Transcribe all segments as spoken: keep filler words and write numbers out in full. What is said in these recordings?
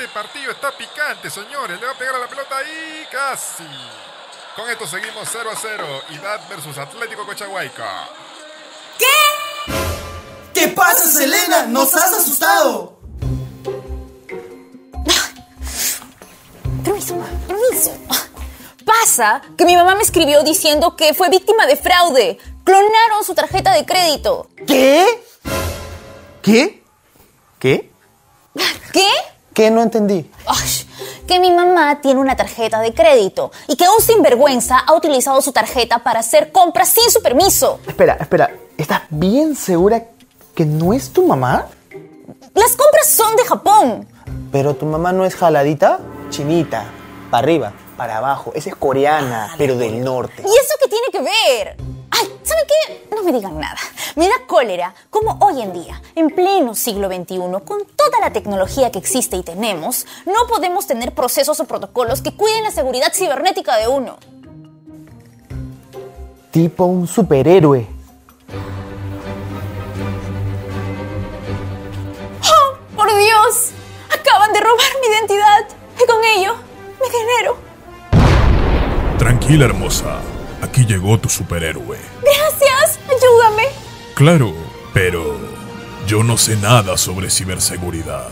Este partido está picante, señores. Le va a pegar a la pelota y casi. Con esto seguimos cero a cero. Idad versus Atlético Cochahuayca. ¿Qué? ¿Qué pasa, Selena? ¡Nos has asustado! Permiso, permiso. Pasa que mi mamá me escribió diciendo que fue víctima de fraude. Clonaron su tarjeta de crédito. ¿Qué? ¿Qué? ¿Qué? ¿Qué? ¿Qué? No entendí. Ay, que mi mamá tiene una tarjeta de crédito y que un sinvergüenza ha utilizado su tarjeta para hacer compras sin su permiso. Espera, espera. ¿Estás bien segura que no es tu mamá? Las compras son de Japón. Pero tu mamá no es jaladita, chinita, para arriba, para abajo. Esa es coreana, ah, pero del norte. ¿Y eso qué tiene que ver? Ay, ¿saben qué? No me digan nada. Me da cólera como hoy en día, en pleno siglo veintiuno, con toda la tecnología que existe y tenemos, no podemos tener procesos o protocolos que cuiden la seguridad cibernética de uno. Tipo un superhéroe. ¡Oh, por Dios! Acaban de robar mi identidad y con ello mi dinero. Tranquila, hermosa. Aquí llegó tu superhéroe. ¡Gracias! ¡Ayúdame! Claro, pero yo no sé nada sobre ciberseguridad.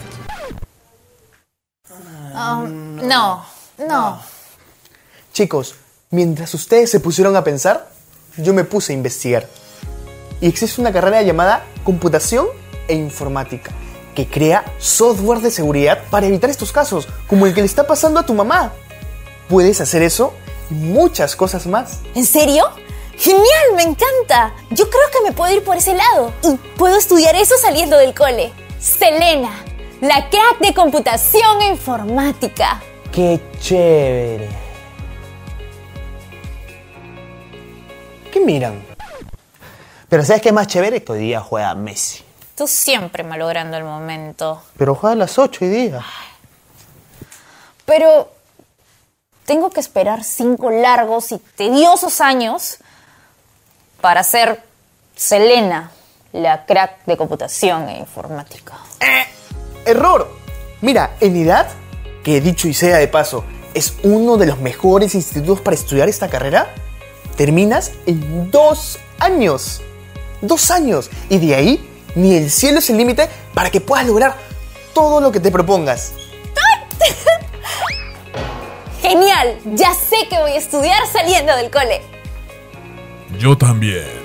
Um, no, no. Chicos, mientras ustedes se pusieron a pensar, yo me puse a investigar. Y existe una carrera llamada Computación e Informática, que crea software de seguridad para evitar estos casos, como el que le está pasando a tu mamá. Puedes hacer eso y muchas cosas más. ¿En serio? ¡Genial! ¡Me encanta! Yo creo que me puedo ir por ese lado. Y puedo estudiar eso saliendo del cole. Selena, la crack de computación e informática. ¡Qué chévere! ¿Qué miran? Pero ¿sabes qué es más chévere? Que hoy día juega Messi. Tú siempre malogrando el momento. Pero juega a las ocho hoy día. Pero tengo que esperar cinco largos y tediosos años para ser Selena, la crack de computación e informática. ¡Eh! ¡Error! Mira, en I D A T, que dicho y sea de paso, es uno de los mejores institutos para estudiar esta carrera, terminas en dos años. Dos años. Y de ahí, ni el cielo es el límite para que puedas lograr todo lo que te propongas. ¡Genial! Ya sé que voy a estudiar saliendo del cole. Yo también.